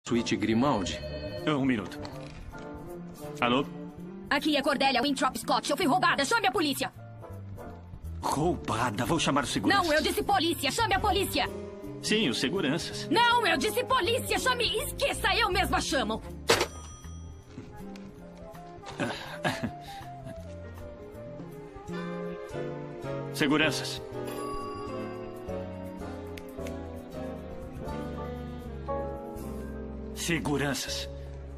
Suíte Grimaldi? Um minuto. Alô? Aqui é Cordélia Winthrop Scott. Eu fui roubada. Chame a polícia. Roubada? Vou chamar os seguranças. Não, eu disse polícia. Chame a polícia. Sim, os seguranças. Não, eu disse polícia. Chame... Esqueça, eu mesma chamo. Seguranças. Seguranças.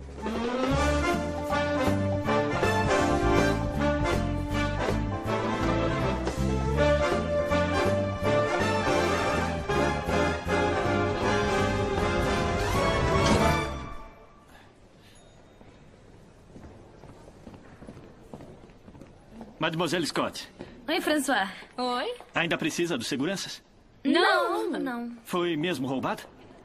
Mademoiselle Scott. Oi, François. Oi? Ainda precisa dos seguranças? Não. Foi mesmo roubada?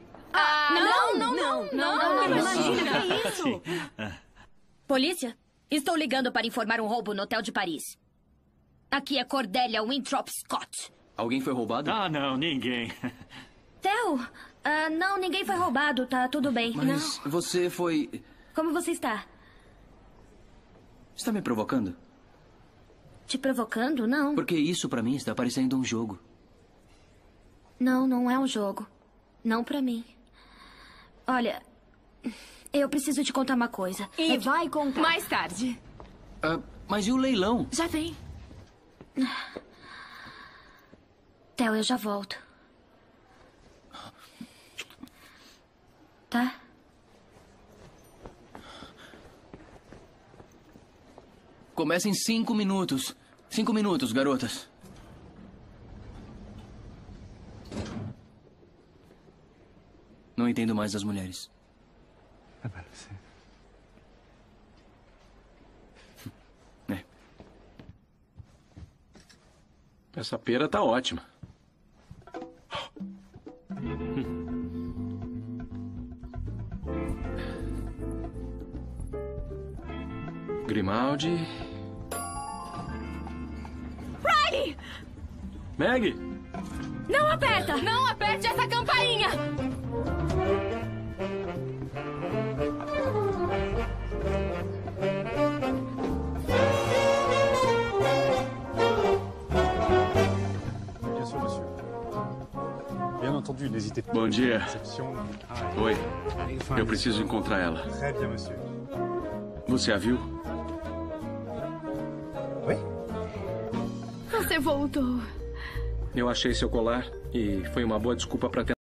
Não. Imagina, que é isso? Sim. Polícia? Estou ligando para informar um roubo no hotel de Paris. Aqui é Cordélia Winthrop Scott. Alguém foi roubado? Ah, não, ninguém. Theo? Não, ninguém foi roubado. Tá tudo bem. Mas você foi... Como você está? Está me provocando? Te provocando? Não. Porque isso pra mim está parecendo um jogo. Não é um jogo. Não pra mim. Olha, eu preciso te contar uma coisa. E vai contar. Mais tarde. Mas e o leilão? Já vem. Theo, eu já volto. Tá? Começa em 5 minutos. 5 minutos, garotas. Não entendo mais das mulheres. É. Essa pera tá ótima. Grimaldi. Riley! Meg! Não aperta! Não aperte essa campainha! Bien sûr, monsieur. Bien entendu, n'hésitez pas. Bom dia. Réception. Oi. Eu preciso encontrar ela. Très bien, monsieur. Você a viu? Oui? Você voltou. Eu achei seu colar e foi uma boa desculpa para